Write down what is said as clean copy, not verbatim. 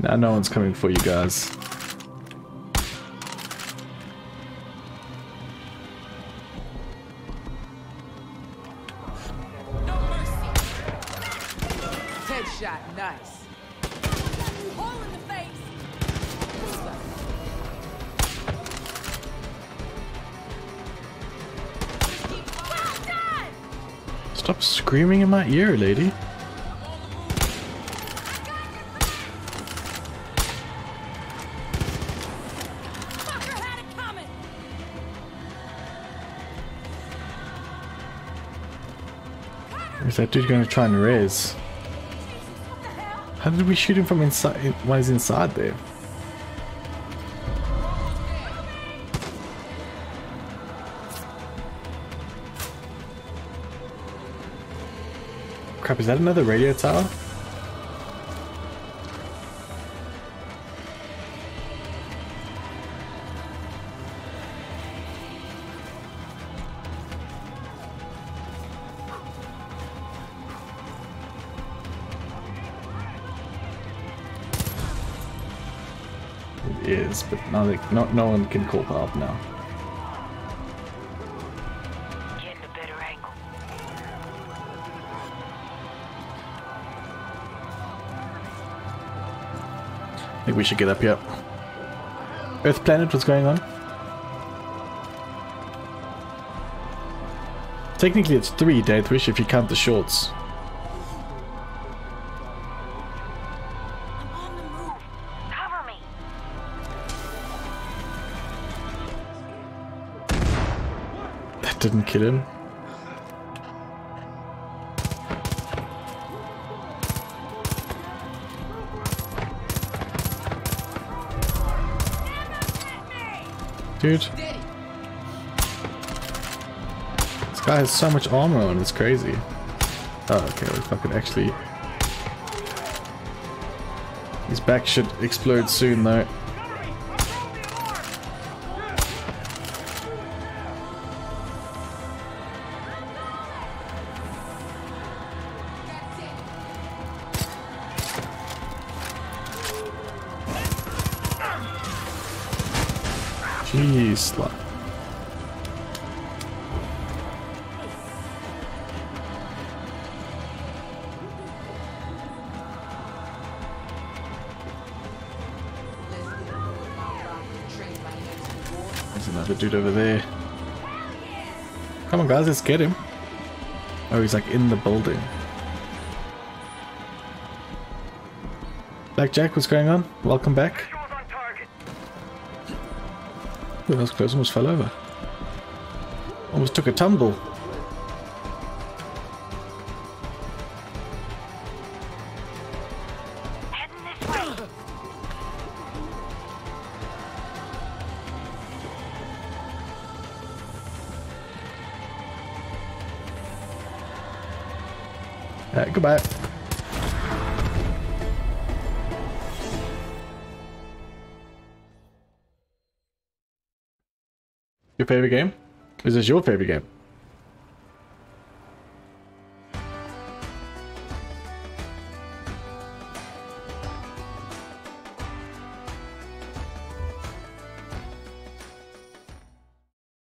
Now no one's coming for you guys. Headshot, nice. Hole in the face. Well done. Stop screaming in my ear, lady. Fucker had it coming. Is that dude going to try and raise? What the hell? How did we shoot him from inside? Why is he inside there? Crap, is that another radio tower? It is, but now no one can call for help now. Getting a better angle. I think we should get up here. Earth planet, what's going on? Technically it's 3, Deathwish, if you count the shorts. I'm on the move. Cover me. That didn't kill him. Dude. This guy has so much armor on, it's crazy. Oh, okay, we fucking actually... His back should explode soon, though. Jeez, like... There's another dude over there. Come on guys, let's get him. Oh, he's like in the building. Blackjack, what's going on? Welcome back. Ooh, that was close, almost fell over. Almost took a tumble. Heading this way. Goodbye. Your favorite game? Is this your favorite game?